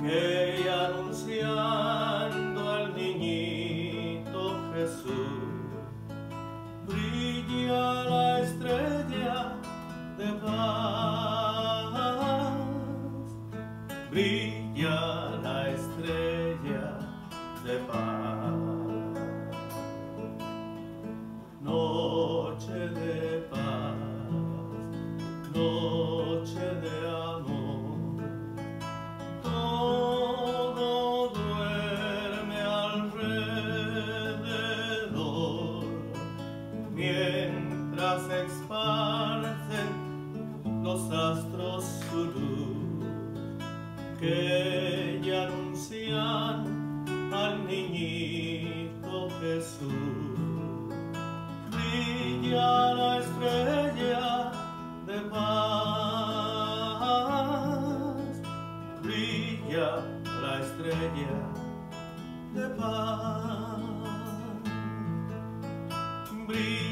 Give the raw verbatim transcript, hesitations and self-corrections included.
que anunciando al niñito Jesús brilla la estrella de paz, brilla la estrella de paz. Noche de paz, noche de amor, todo duerme alrededor, mientras se esparcen los astros su luz, que ya anuncian al niñito Jesús. Brilla la estrella de paz, brilla la estrella de paz, brilla